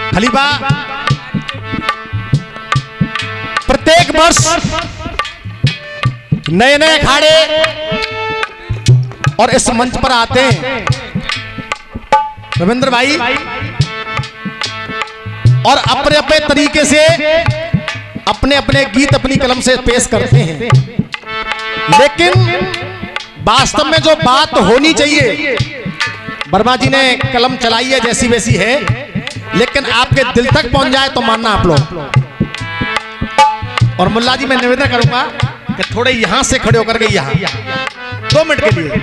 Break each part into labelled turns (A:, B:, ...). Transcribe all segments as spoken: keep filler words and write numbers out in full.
A: खलीफा प्रत्येक वर्ष नए नए अखाड़े और इस मंच पर आते हैं रविंद्र भाई और अपने अपने तरीके से अपने अपने गीत अपनी कलम से पेश करते हैं, लेकिन वास्तव में जो बात होनी चाहिए, वर्मा जी ने कलम चलाई है जैसी वैसी है, लेकिन आपके दिल तक पहुंच जाए तो मानना आप लोग। और मुल्ला जी मैं निवेदन करूंगा कि थोड़े यहां से खड़े होकर के यहां दो मिनट के लिए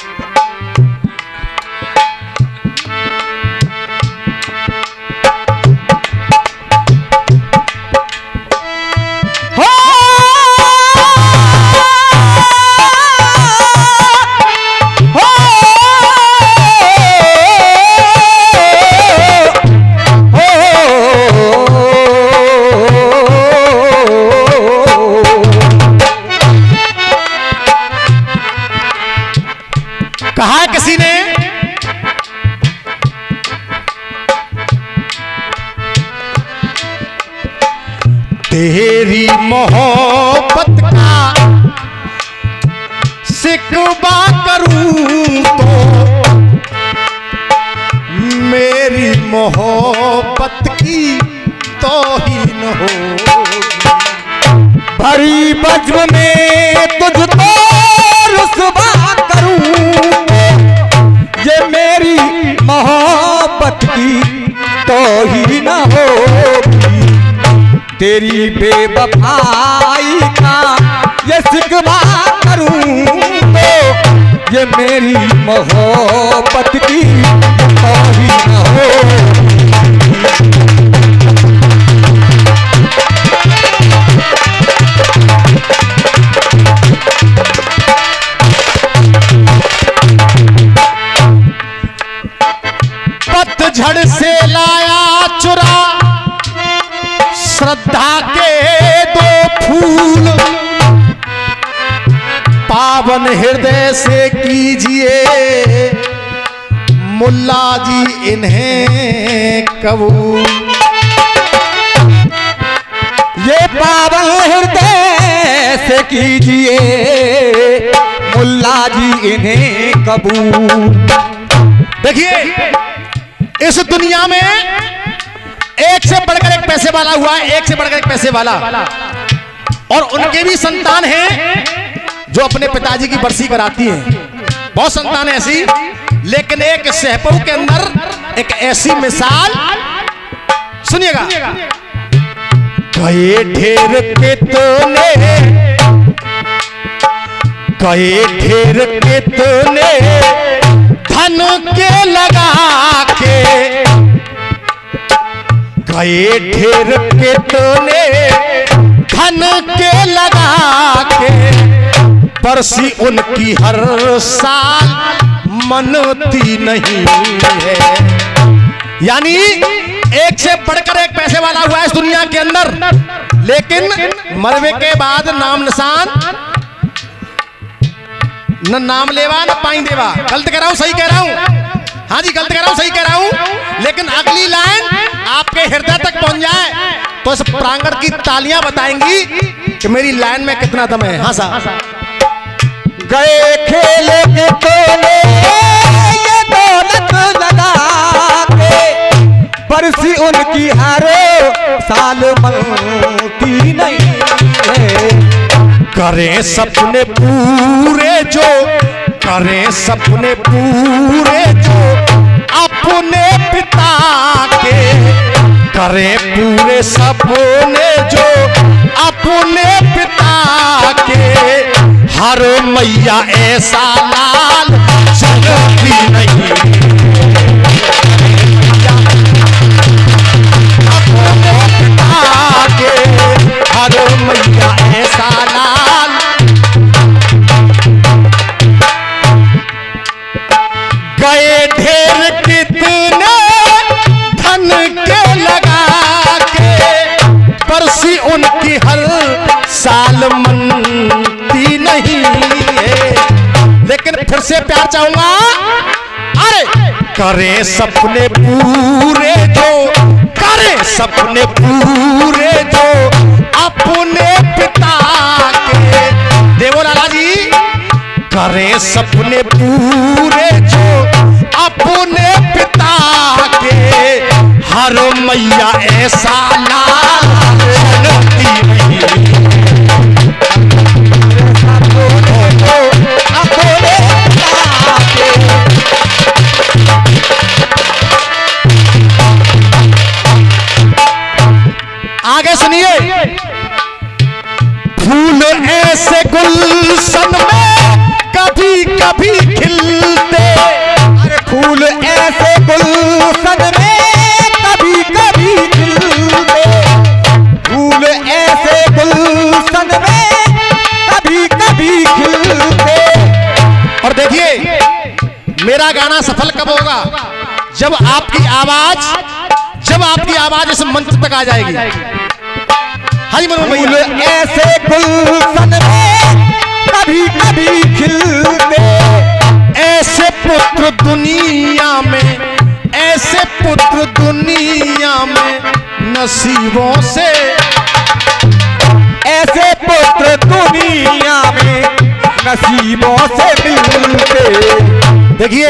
A: कहा किसी ने तेरी मोहब्बत का शिकवा करूं तो मेरी मोहब्बत की तौहीन हो। भरी बज्म में तुझको रुसवा करूं ये मेरी मोहब्बत की तौहीन होगी। तेरी बेवफाई का ये शिकवा करूं तो ये मेरी मोहब्बत की तौहीन होगी। पतझड़ से लाया चुरा श्रद्धा के दो फूल, पावन हृदय से कीजिए मुल्ला जी इन्हें कबूल। ये पावन हृदय से कीजिए मुल्ला जी इन्हें कबूल। देखिए इस दुनिया में एक से बढ़कर एक पैसे वाला हुआ है, एक से बढ़कर एक पैसे वाला, और उनके भी संतान हैं जो अपने पिताजी की बरसी कराती हैं। बहुत संतान है ऐसी, लेकिन एक सहपऊ के अंदर एक ऐसी मिसाल सुनिएगा। कई ढेर कितने कई ढेर कितने धन के लगा के, कई ढेर कितने धन के लगा के, बरसी उनकी हर साल मनती नहीं है। यानी एक से बढ़कर एक पैसे वाला हुआ है इस दुनिया के अंदर, लेकिन मरवे के बाद नाम निशान न नाम लेवा न पाई देवा। गलत कह रहा हूं सही कह रहा हूं? हाँ जी गलत कह रहा हूं सही कह रहा हूं, लेकिन अगली लाइन आपके हृदय तक पहुंच जाए तो इस प्रांगण की तालियां बताएंगी कि मेरी लाइन में कितना दम है। हाँ साहब।
B: गए खेले के तोले ये दौलत लगा के, बरसी उनकी हर साल मनती नहीं है।
A: करें सपने पूरे जो करें सपने पूरे जो अपने पिता के, करें पूरे सपने जो अपने पिता के, हर मैया ऐसा लाल जगती नहीं। अपने पिता के हर मैया ऐसा लाल। गए ढेर कितने धन के लगा के, बरसी उनकी हर साल मनती नहीं है। लेकिन फिर से प्यार चाहूंगा, अरे करें सपने पूरे जो
C: सपने पूरे जो अपने पिता के। देवो लाला जी, करे सपने पूरे जो अपने पिता के, हर मैया ऐसा लाल जनती नहीं। आगे सुनिए, फूल ऐसे गुलशन में कभी कभी खिलते।
B: अरे फूल ऐसे गुलशन में कभी कभी खिलते, फूल ऐसे गुलशन में कभी कभी खिलते।
C: और देखिए, मेरा गाना सफल कब होगा? जब आपकी आवाज जब आपकी आवाज इस मंच तक आ जाएगी। हरी मनोहर
B: फूल
C: भैया,
B: ऐसे गुलशन में कभी कभी खिलते।
C: ऐसे पुत्र दुनिया में, ऐसे पुत्र दुनिया में नसीबों से,
B: ऐसे पुत्र दुनिया में नसीबों से मिलते।
C: देखिए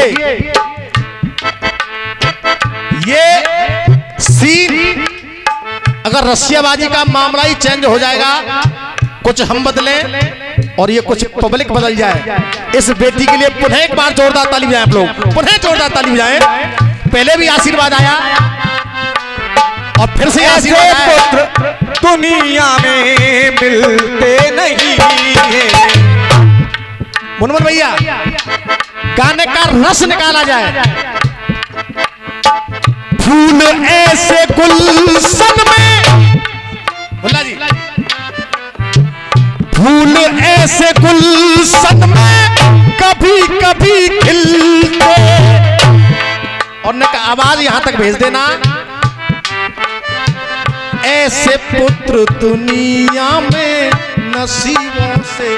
C: ये सीन अगर रस्सियाबाजी का मामला ही चेंज हो जाएगा, कुछ हम बदलें और ये कुछ पब्लिक बदल जाए, इस बेटी के लिए पुनः एक बार जोरदार ताली बजाएं आप लोग, पुनः जोरदार ताली बजाएं। पहले भी आशीर्वाद आया और फिर से
B: ऐसे
C: आशीर्वाद आया।
B: पुत्र दुनिया में मिलते नहीं है।
C: मनोहर भैया, गाने का रस निकाला जाए। फूल ऐसे गुलशन में, मुल्ला जी, फूल ऐसे गुलशन में कभी कभी खिलते। और ने का आवाज यहां तक भेज देना, ऐसे पुत्र दुनिया में नसीबों से।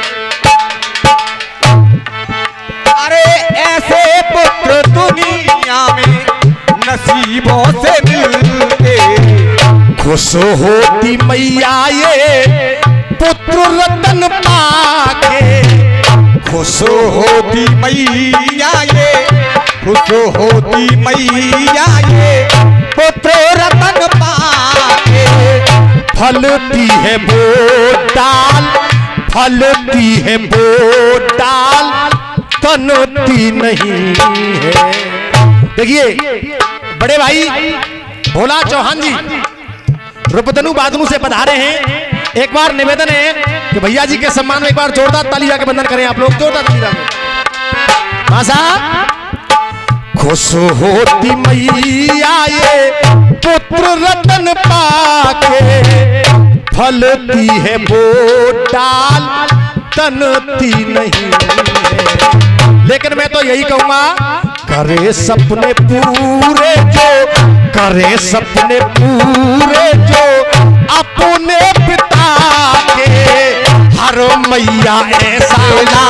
B: अरे ऐसे पुत्र दुनिया में नसीबों से मिलते।
C: खुश होती मैया ये पुत्र रतन पाके,
B: खुश होती मैया ये, खुश होती मैया ये पुत्र रतन पाके।
C: फलती है वो डाल, फलती है वो डाल, तनती नहीं है। देखिए बड़े भाई भोला चौहान जी रूपधनु बादनू से पधारे हैं। एक बार निवेदन है कि भैया जी के सम्मान में एक बार जोरदार ताली के बंधन करें आप लोग, जोरदार ताली जाके। मां साहब, खुश होती मैया ये पुत्र रतन पाके, फलती है वो डाल, तनती नहीं है। लेकिन मैं तो यही कहूंगा, करे सपने पूरे जो, करे सपने पूरे जो अपने पिता के, हर मैया ऐसा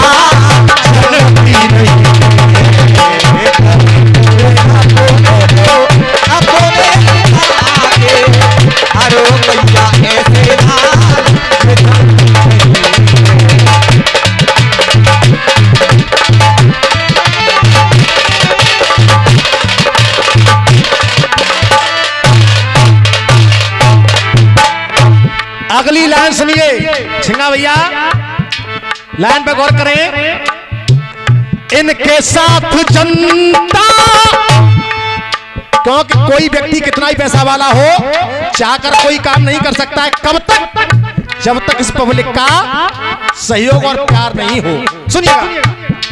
C: जनती नहीं।
B: अपने आगे हर मैया ऐसे
C: अगली लाइन सुनिए छिंगा भैया, लाइन पे गौर करें। इनके साथ जनता, क्योंकि कोई व्यक्ति कितना ही पैसा वाला हो, चाहकर कोई काम नहीं कर सकता है। कब तक? जब तक इस पब्लिक का सहयोग और प्यार नहीं हो। सुनिएगा,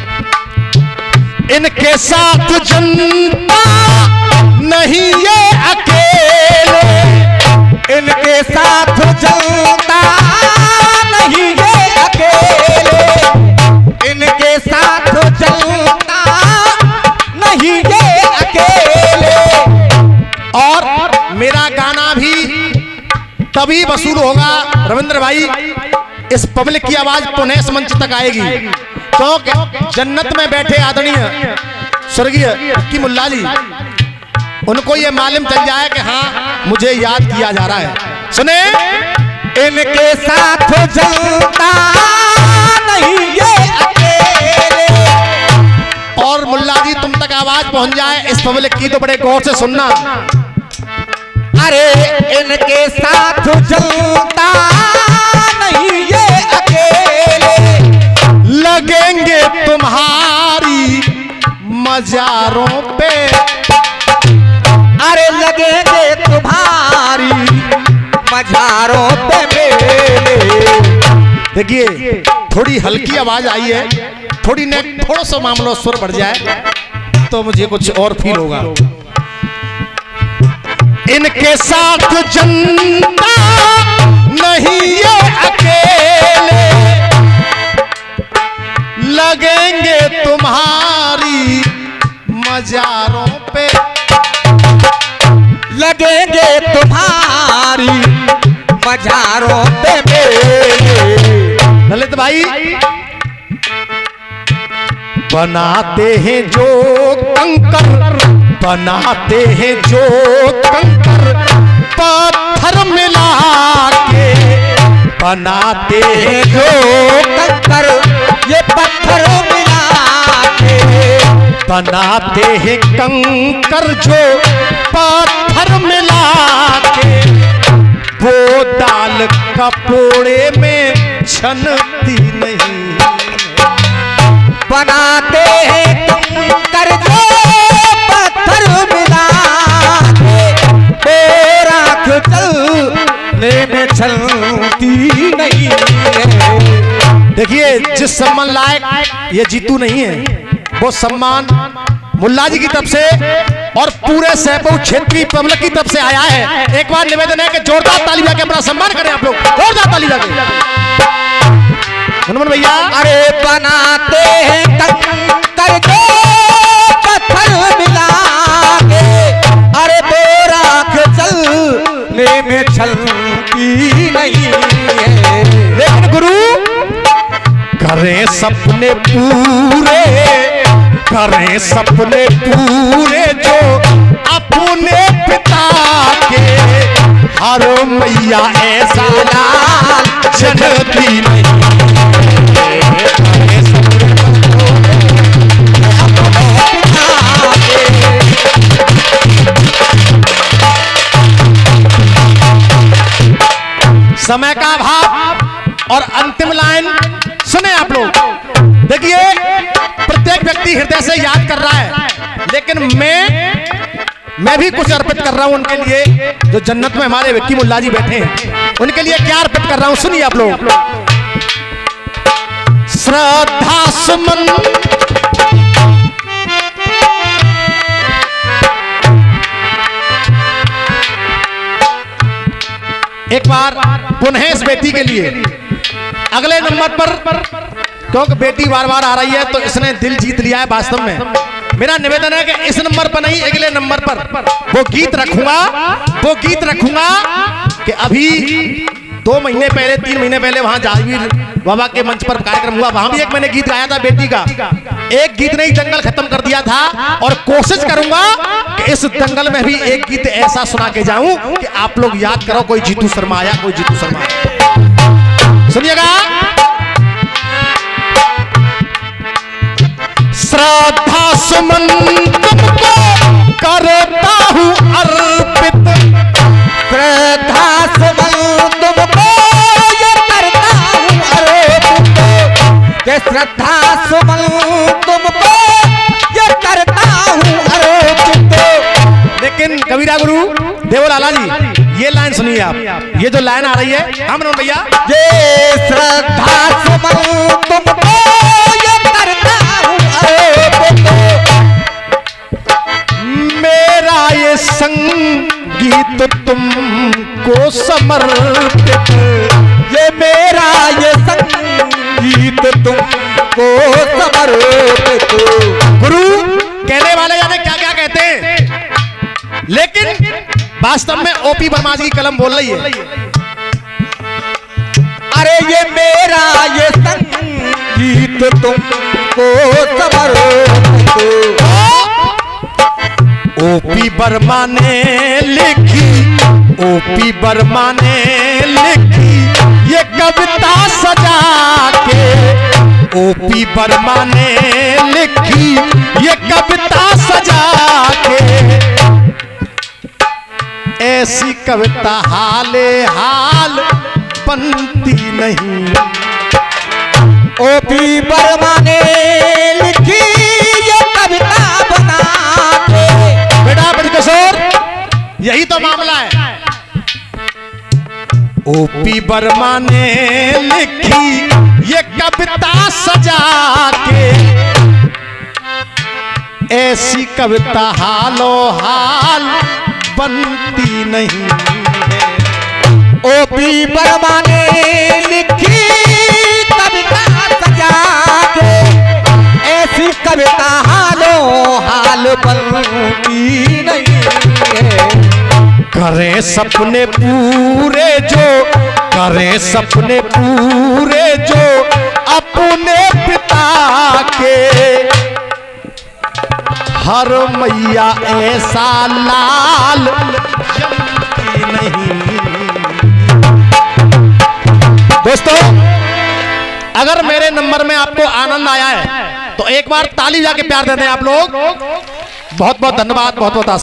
C: इनके साथ जनता नहीं ये अकेले,
B: इनके साथ जनता नहीं ये अकेले, इनके साथ जनता नहीं ये अकेले।
C: और मेरा गाना भी तभी वसूल होगा रविंद्र भाई, इस पब्लिक की आवाज पुनः इस मंच तक आएगी। क्योंकि तो जन्नत में बैठे आदरणीय स्वर्गीय हक्की मुल्ला जी, उनको ये मालूम चल जाए कि हाँ मुझे याद किया जा रहा है। सुने,
B: इनके साथ जलता नहीं ये अकेले।
C: और मुल्ला जी तुम तक आवाज पहुंच जाए इस पब्लिक की तो बड़े गौर से सुनना।
B: अरे इनके साथ जलता नहीं ये अकेले।
C: लगेंगे तुम्हारी मजारों पे,
B: अरे लगेंगे तुम्हारी मजारों पे मेले।
C: देखिए थोड़ी हल्की आवाज आई है, थोड़ी ने थोड़ा सा मामला सुर बढ़ जाए तो मुझे कुछ और फील होगा। इनके साथ जनता नहीं ये अकेले, लगेंगे तुम्हारी मजारों पे,
B: लगेंगे तुम्हारी मजारों पे मेले।
C: ललित भाई, बनाते हैं जो कंकर, बनाते हैं जो कंकर पत्थर मिला के, बनाते हैं जो
B: कंकर ये पत्थर मिला के,
C: बनाते हैं कंकर जो पत्थर मिला के, वो दाल कपोड़े में छनती नहीं।
B: बनाते हैं कंकर जो पत्थर मिला के, राख चलने में चलती नहीं है।
C: देखिए जिस सम्मान लायक ये जीतू नहीं है, वो सम्मान मुल्ला जी की तरफ से और पूरे सैपऊ क्षेत्रीय पब्लिक की तरफ से आया है। एक बार निवेदन है कि जोरदार ताली बजा के अपना सम्मान करें आप लोग, जोरदार ताली बजा के। हनुमान भैया,
B: अरे बनाते हैं कंकर जो पत्थर मिला के, अरे बोराख चलने में चलती नहीं है।
C: लेकिन गुरु करें सपने पूरे, करें सपने पूरे जो अपने पिता के, हर मैया ऐसा लाल जनती नहीं। समय का अभाव और अंतिम लाइन सुने आप लोग। देखिए प्रत्येक व्यक्ति हृदय से याद कर रहा है, लेकिन मैं मैं भी कुछ अर्पित कर रहा हूं उनके लिए जो जन्नत में हमारे विक्की मुल्ला जी बैठे हैं। उनके लिए क्या अर्पित कर रहा हूं सुनिए आप लोग। श्रद्धा सुमन एक बार पुनः इस बेटी के लिए अगले नंबर पर, क्योंकि बेटी बार बार आ रही है तो इसने दिल जीत लिया है। वास्तव में मेरा निवेदन है कि इस नंबर पर नहीं, अगले नंबर पर वो गीत रखूंगा, वो गीत रखूंगा कि अभी दो महीने पहले तीन महीने पहले वहां जागीर बाबा के मंच पर कार्यक्रम हुआ, वहां भी एक मैंने गीत गाया था बेटी का। एक गीत नहीं जंगल खत्म कर दिया था, और कोशिश करूंगा कि इस दंगल में भी एक गीत ऐसा सुना के जाऊं कि आप लोग याद करो कोई जीतू शर्मा आया, कोई जीतू शर्मा आया। सुनिएगा, श्रद्धा सुमन तुमको करता हूं अर्पित,
B: श्रद्धा सुमन तुमको ये करता हूँ अर्पित, ये श्रद्धा सुमन तुमको ये करता हूँ अर्पित।
C: लेकिन कबीरा गुरु देवलाला जी ये लाइन सुनिए आप, ये जो लाइन आ रही है हम नो भैया,
B: ये श्रद्धा सुमन तुमको ये करता हूँ अर्पित,
C: मेरा ये संगीत तुमको समर्पित,
B: ये मेरा ये संगीत तुमको समर्पित।
C: गुरु कहने वाले जाने क्या क्या कहते हैं, लेकिन वास्तव में ओपी वर्मा जी की कलम बोल रही है।
B: अरे ये मेरा ये संगीत तुमको समर्पित।
C: ओपी वर्मा ने लिखी ओपी वर्मा ने लिखी ये कविता सजा के, ओपी वर्मा ने लिखी ये कविता सजा के, ऐसी कविता हाले हाल बनती नहीं।
B: ओपी वर्मा ने लिखी ये कविता बना के।
C: बेटा बड़किशोर यही तो मामला है। ओपी वर्मा ने लिखी ये कविता सजा के, ऐसी कविता हालो हाल बनती नहीं है।
B: ओपी वर्मा ने लिखी कविता सजा के, ऐसी कविता हालो हाल बनती नहीं है।
C: करे सपने पूरे जो, करे सपने पूरे जो अपने पिता के, हर मैया ऐसा लाल जमती नहीं। दोस्तों अगर मेरे नंबर में आपको आनंद आया है तो एक बार ताली जाके प्यार दे दें आप लोग। बहुत बहुत धन्यवाद, बहुत बहुत